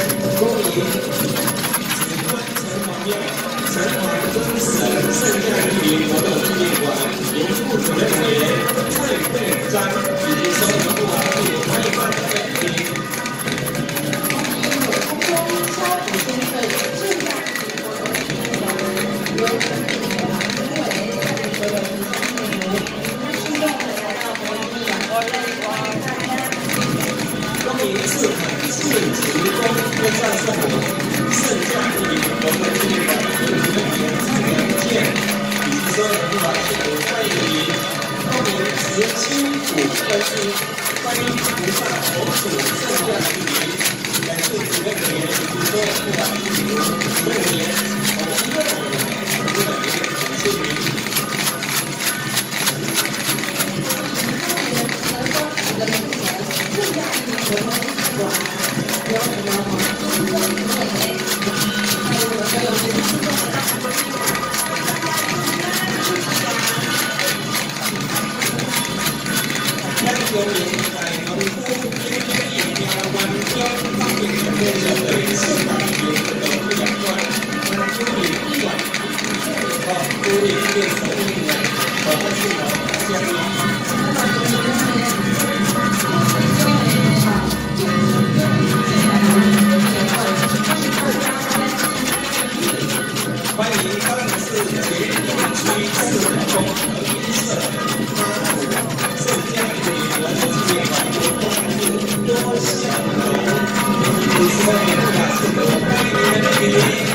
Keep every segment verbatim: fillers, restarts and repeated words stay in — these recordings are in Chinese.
恭迎紫冠城隍庙、城隍尊神圣驾莅临活动纪念馆营副主任委员蔡慧章以及所有不完毕欢迎观众的莅临。 空中消毒先生圣驾莅临活动纪念馆由本地的王主委带领所有民众朋友，现在来到活动地点，欢迎大家。 恭迎赤坎赤旗公跟上圣母圣驾莅临活动纪念馆营副主任委员蔡永健以及所有不完毕欢迎。恭迎慈亲主观音观音菩萨佛祖圣驾莅临。感谢主任委员以及所有不完毕主任委员，我们一个委员，主任委员，感谢您。咱有明在农夫天天疫苗完中，方便全部人类四大流的不两端，那处理一晚，好，处理变成一晚，好，但是呢，将欢迎高雄市捷运区四中和一社妈祖圣驾莅临活动纪念馆由公路多项楼，第十二年大四楼，欢迎您的莅临。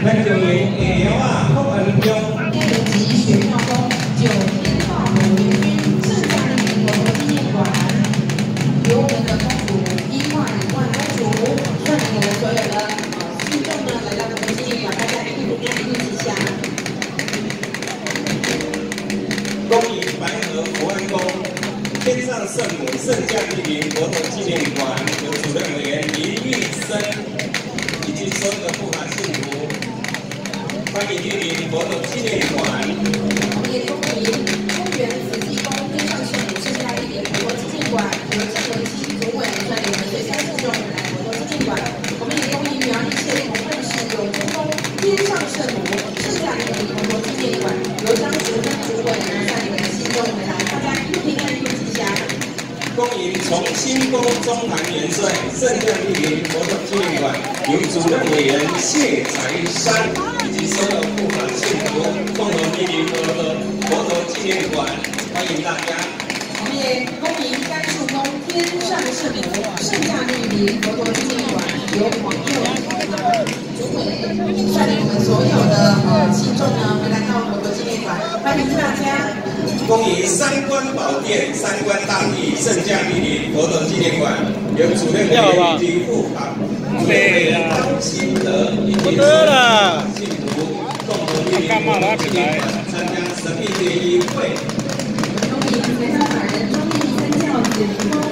咱就用下校啊，福恩中。 内级学校中九天道国联军圣夏令营国父纪念馆，由我们的公主伊万里万公主率领我们所有的呃信众呢来到国父纪念馆，大家一起跟一起下。 恭迎白河国安宫天上圣母圣降莅临佛陀纪念馆由主任委员林玉生以及所有的护法信徒，欢迎莅临佛陀纪念馆。 我们也恭迎公园慈济宫天上圣母圣夏莅临佛陀纪念馆由郑文熙主委率领我们学校信众来佛陀纪念馆。我们也恭迎苗栗县同办市有珠宫天上圣母圣夏莅临佛陀纪念馆由张淑芬主委率领我们信众来，大家一平安一吉祥。 恭迎重新宫中坛元帅圣降莅临佛陀纪念馆由主任委员谢才山以及所有护法信徒共同莅临佛陀佛陀纪念馆，欢迎大家。 我们也恭迎甘肃宫天上圣母圣夏莅临佛陀纪念馆由黄佑主委率领我们所有的呃信众呢来到佛陀纪念馆，欢迎大家。 恭迎三官宝殿、三官大帝圣降莅临佛陀纪念馆由主任委员以及护法主委张新德以及所有信徒共同莅临佛陀纪念馆参加神秘联谊会。 恭迎台上法人中立三教子提供